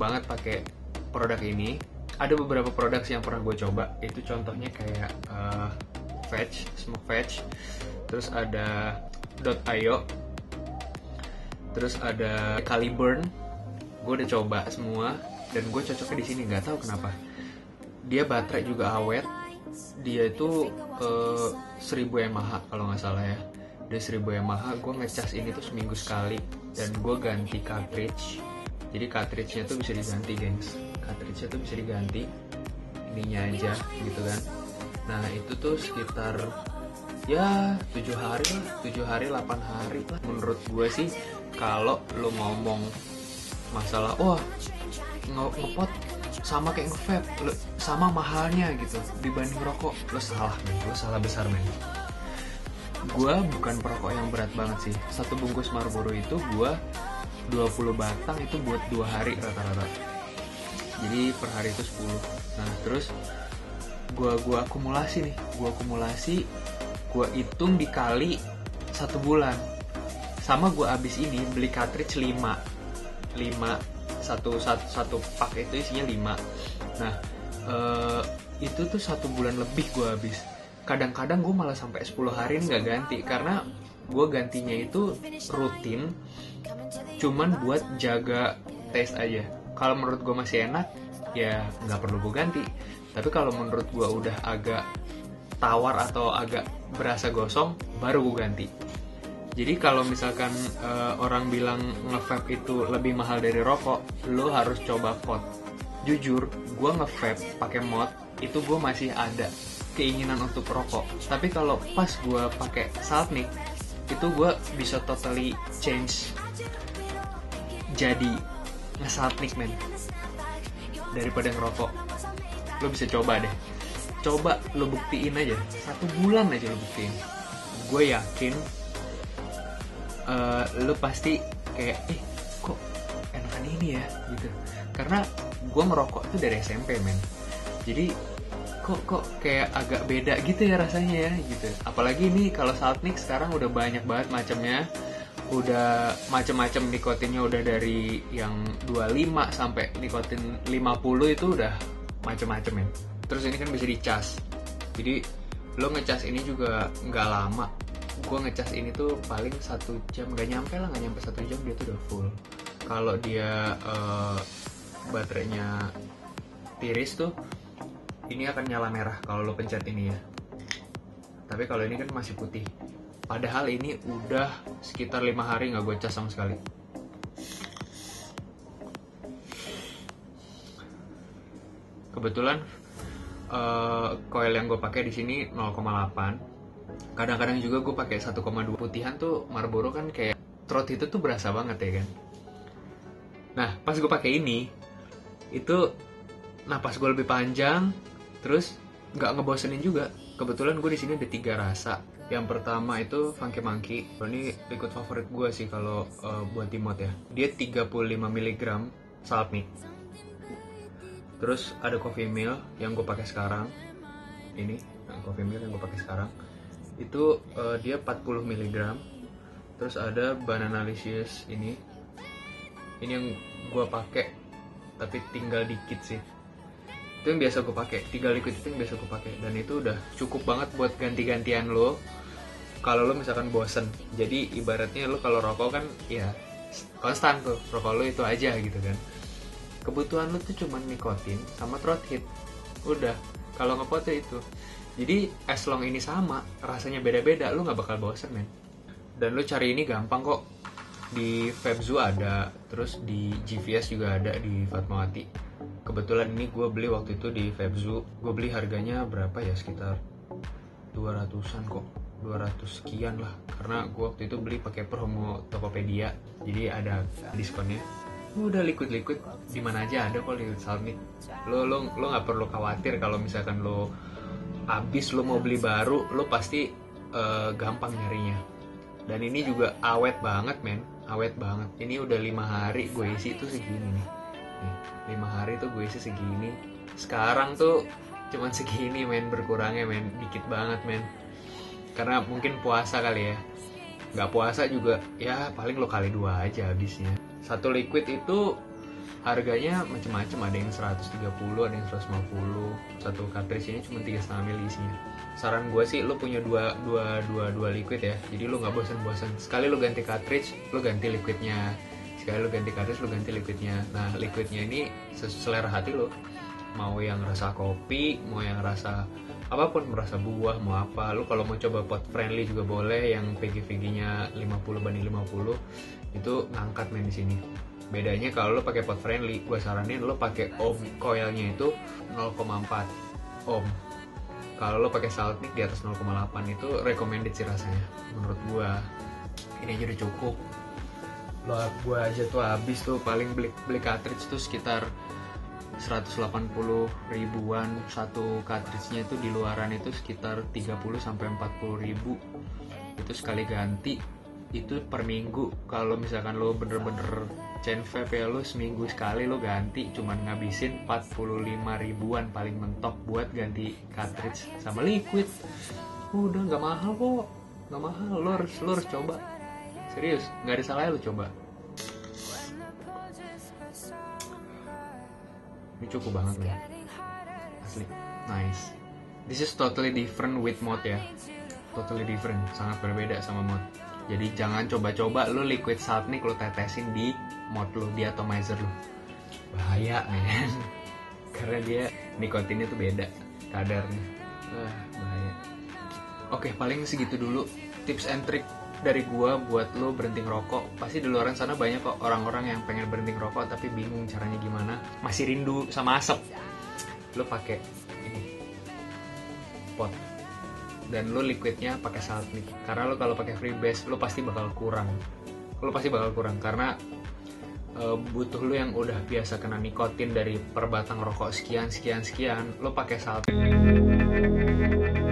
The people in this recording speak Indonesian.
banget pakai produk ini. Ada beberapa produk sih yang pernah gue coba. Itu contohnya kayak Fetch, Smoke Fetch. Terus ada .io. Terus ada Caliburn. Gue udah coba semua dan gue cocoknya di sini, nggak tahu kenapa. Dia baterai juga awet. Dia itu 1000 mAh kalau nggak salah ya. Dia 1000 mAh. Gue ngecas ini tuh seminggu sekali dan gue ganti cartridge. Jadi cartridge-nya tuh bisa diganti, gengs. Cartridge-nya tuh bisa diganti, ininya aja gitu kan. Nah itu tuh sekitar ya 7 hari lah, 7 hari 8 hari lah. Menurut gue sih kalau lo ngomong masalah wah ngepot sama kayak nge-vape, sama mahalnya gitu dibanding rokok, lo salah men, lo salah besar men. Gue bukan perokok yang berat banget sih. Satu bungkus Marlboro itu gue 20 batang itu buat 2 hari rata-rata. Jadi per hari itu 10. Nah terus gue akumulasi nih, gue hitung dikali 1 bulan. Sama gue abis ini beli cartridge 5 satu pak itu isinya 5. Nah itu tuh 1 bulan lebih gue habis. Kadang-kadang gue malah sampai 10 hari nggak ganti, karena gue gantinya itu rutin, cuman buat jaga taste aja. Kalau menurut gue masih enak, ya nggak perlu gue ganti. Tapi kalau menurut gue udah agak tawar atau agak berasa gosong, baru gue ganti. Jadi kalau misalkan orang bilang nge-vape itu lebih mahal dari rokok, lo harus coba pot. Jujur, gue nge-vape pakai mod itu gue masih ada keinginan untuk rokok. Tapi kalau pas gue pakai Saltnik, itu gue bisa totally change jadi nge-Saltnik men, daripada ngerokok. Lo bisa coba deh, coba lo buktiin aja, 1 bulan aja lo buktiin. Gue yakin lo pasti kayak kok enakan ini ya gitu. Karena gue ngerokok tuh dari SMP men, jadi kok kayak agak beda gitu ya rasanya ya gitu. Apalagi ini kalau Saltnik sekarang udah banyak banget macamnya, udah macam-macam nikotinnya, udah dari yang 25 sampai nikotin 50 itu udah macam-macam ya. Terus ini kan bisa dicas, jadi lo ngecas ini juga nggak lama. Gue ngecas ini tuh paling 1 jam, nggak nyampe 1 jam dia tuh udah full. Kalau dia baterainya tiris tuh ini akan nyala merah kalau lo pencet ini ya. Tapi kalau ini kan masih putih. Padahal ini udah sekitar 5 hari nggak gue cas sama sekali. Kebetulan coil yang gue pakai di sini 0,8. Kadang-kadang juga gue pakai 1,2. Putihan tuh Marlboro kan kayak throat itu tuh berasa banget ya kan. Nah pas gue pakai ini itu napas gue lebih panjang, terus nggak ngebosenin juga. Kebetulan gue di sini ada 3 rasa. Yang pertama itu Funky Monkey. Ini liquid favorit gue sih kalau buat di mod ya. Dia 35 mg Saltnik. Terus ada Coffee Mill yang gue pakai sekarang. Ini Coffee Mill yang gue pakai sekarang. Itu dia 40 mg. Terus ada Bananalicious ini. Ini yang gue pakai tapi tinggal dikit sih. Itu yang biasa gue pakai, 3 liquid itu yang biasa gue pakai, dan itu udah cukup banget buat ganti-gantian lo kalau lo misalkan bosen. Jadi ibaratnya lo kalau rokok kan ya konstan tuh, rokok lo itu aja gitu kan. Kebutuhan lo tuh cuma nikotin sama throat hit, udah. Kalau ngepot tuh itu. Jadi as long ini sama, rasanya beda-beda, lo nggak bakal bosen men. Dan lo cari ini gampang kok, di Febzu ada, terus di GVS juga ada, di Fatmawati. Kebetulan ini gue beli waktu itu di Febzu. Gue beli harganya berapa ya, sekitar 200-an kok, 200 sekian lah. Karena gue waktu itu beli pakai promo Tokopedia, jadi ada diskonnya. Udah liquid di mana aja ada kok liquid Saltnik. Lo nggak perlu khawatir kalau misalkan lo habis, lo mau beli baru, lo pasti gampang nyarinya. Dan ini juga awet banget men, awet banget. Ini udah 5 hari gue isi tuh segini nih. 5 hari tuh gue isi segini. Sekarang tuh cuman segini men, berkurangnya men, dikit banget men. Karena mungkin puasa kali ya. Gak puasa juga ya paling lo kali 2 aja habisnya. Satu liquid itu Harganya macam-macam, ada yang 130, ada yang 150. Satu cartridge ini cuma 3,5 mili isinya. Saran gue sih lo punya dua liquid ya, jadi lo nggak bosan-bosan. Sekali lo ganti cartridge, lo ganti liquidnya. Sekali lo ganti cartridge, lo ganti liquidnya. Nah, liquidnya ini selera hati lo. Mau yang rasa kopi, mau yang rasa apapun, merasa buah, mau apa. Lo kalau mau coba pot friendly juga boleh, yang PG-VG-nya 50/50 itu ngangkat main di sini. Bedanya kalau lo pakai pot friendly, gue saranin lo pakai ohm coilnya itu 0,4 ohm. Kalau lo pakai Saltnik di atas 0,8 itu recommended sih rasanya. Menurut gue ini aja udah cukup. Gue aja tuh habis tuh paling beli cartridge tuh sekitar 180 ribuan. Satu cartridge-nya itu di luaran itu sekitar 30-40 ribu. Itu sekali ganti itu per minggu. Kalau misalkan lo bener-bener chain vape ya, lo seminggu sekali lo ganti, cuman ngabisin 45 ribuan paling mentok buat ganti cartridge sama liquid. Udah nggak mahal kok, nggak mahal. Lo harus coba, serius, nggak ada salahnya lo coba. Ini cukup banget loh, asli, nice. This is totally different with mod ya, totally different, sangat berbeda sama mod. Jadi jangan coba-coba lo liquid Saltnik lo tetesin di mod lo, di atomizer lo, bahaya men. Karena dia nikotinnya tuh beda kadarnya, bahaya. Oke, paling segitu dulu tips and trick dari gua buat lo berhenti ngerokok. Pasti di luar sana banyak kok orang-orang yang pengen berhenti ngerokok tapi bingung caranya gimana, masih rindu sama asap. Lo pakai ini pot dan lo liquidnya pakai Saltnik. Karena lo kalau pakai freebase lo pasti bakal kurang. Karena butuh lo yang udah biasa kena nikotin dari per batang rokok sekian, lo pakai Saltnik.